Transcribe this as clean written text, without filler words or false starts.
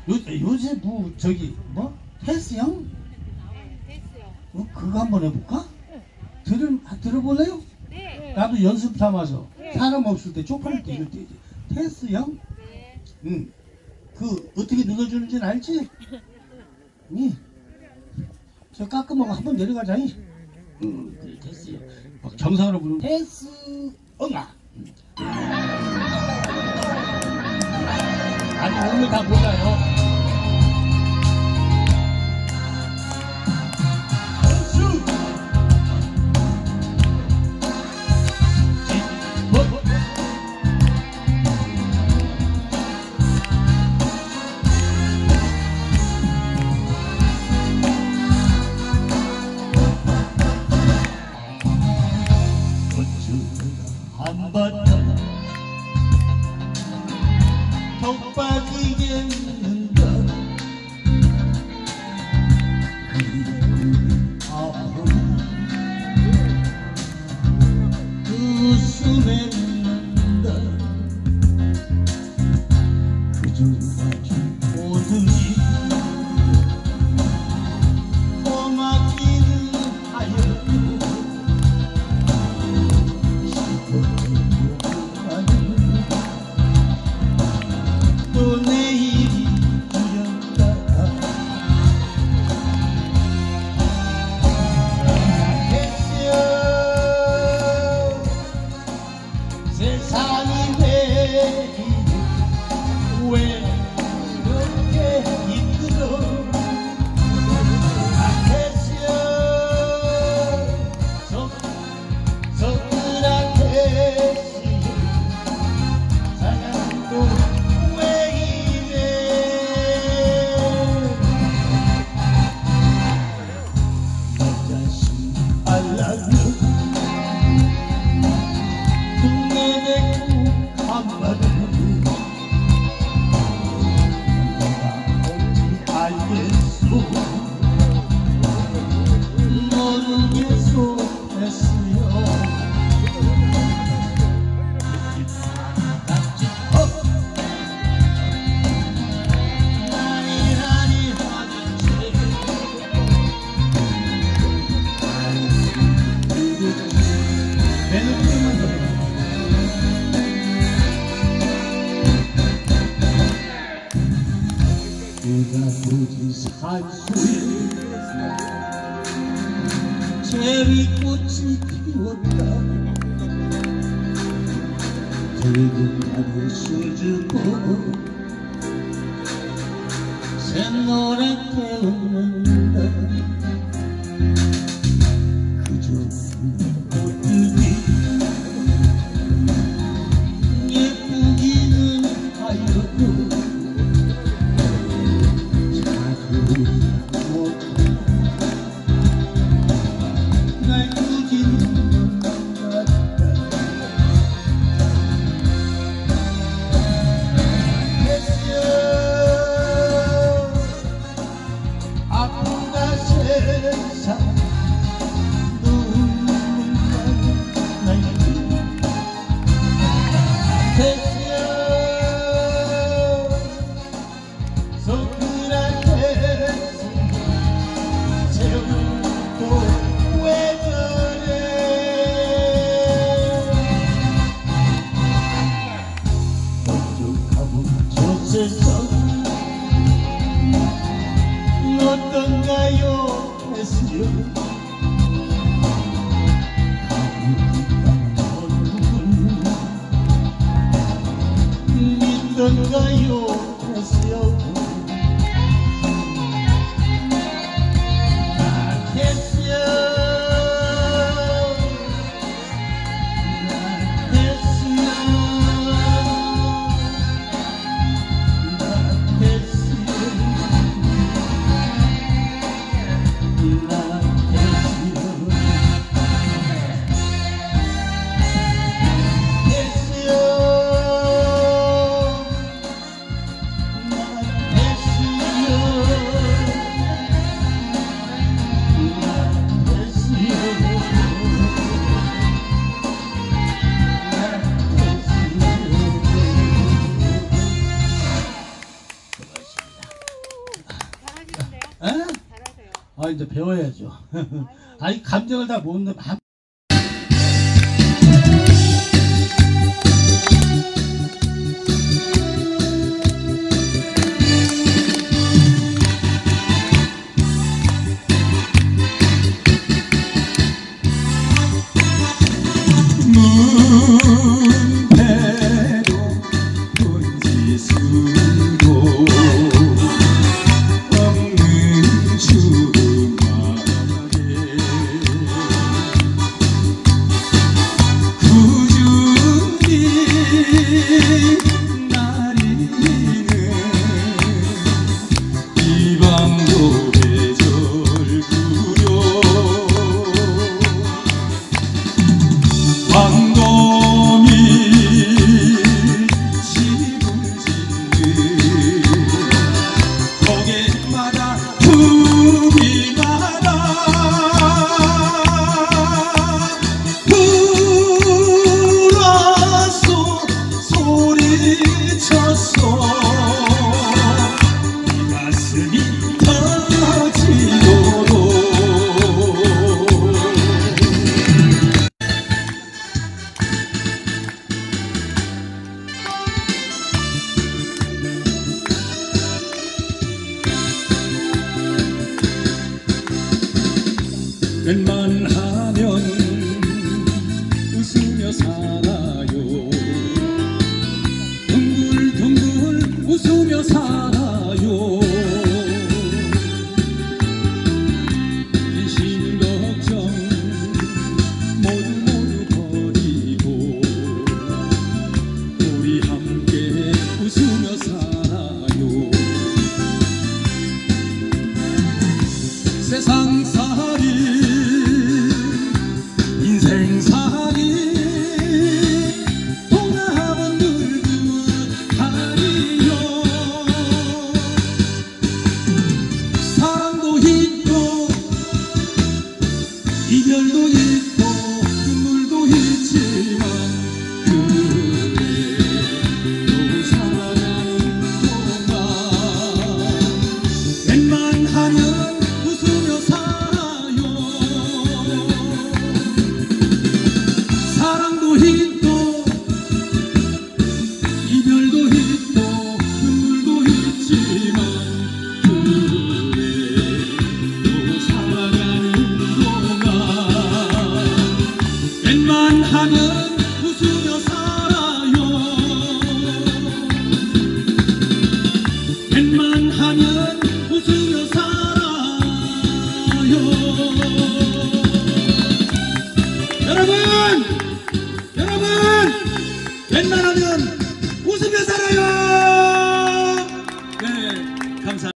요새 뭐 저기 뭐 테스형? 그거 한번 해볼까? 들어볼래요? 네. 나도 연습 삼아서 네. 사람 없을 때 쪽팔릴 때 네. 이럴 때 테스형? 네. 응. 그 어떻게 눌러주는지는 알지? 응. 저 깎아먹어 한번 내려가자. 응. 그래 테스형. 막 정상으로 부르면 테스엉아. 아직 오늘 다 몰라요. 한바탕 더 빠지겠는가 아픔 웃음에 묻는다 그저 마치 오듯이 고맙기는 하여도 또 내일이 두렵다 생각했어 세상이 왜 이렇게 힘들어 생각했어 소크라테스 사랑도 왜 이래 내 자신 알라뷰 내뱉고 한마디 내가 뭔지 알겠소 모르겠소 했어요 내가 부지 산소에 체리꽃이 피웠다 붉은 달에 숨주고 샛노랗게 웃는다 그저 꽃들이 예쁘기는 하여도 날 꾸짖는 것 같다 했어 아프다 세상 눈물만 날리고 했어 소크라테스 세월도 왜 저래 먼저 가본 저 세상 어떤가요 했으려 가고 싶다는 얼굴 믿던가요 했으려 아, 이제 배워야죠. 아니, 감정을 다 모르는데, 문패도 돈지수도 없는 주말에 꾸준히 날이는 이 방도 계절구려 광동이 지붕 짓는 고개마다 부비마다 불었소 소리쳤소 이 가슴이 터지도록 웬만하면 웃으며 살아요 둥글둥글 웃으며 살아요 근심 걱정 모두 버리고 우리 함께 웃으며 살아요 세상살이 인생살이 돌아본 늙은 다리요 사랑도 있고 이별도 있고 눈물도 있지만 그래도 살아가는 동안 웬만하면 웃으며 살아요 사랑도 있고 이별도 있고 눈물도 있지만 그래도 살아가는 동안 웬만하면 웃으며 살아요 웬만하면 웃으며 살아요 여러분 웬만하면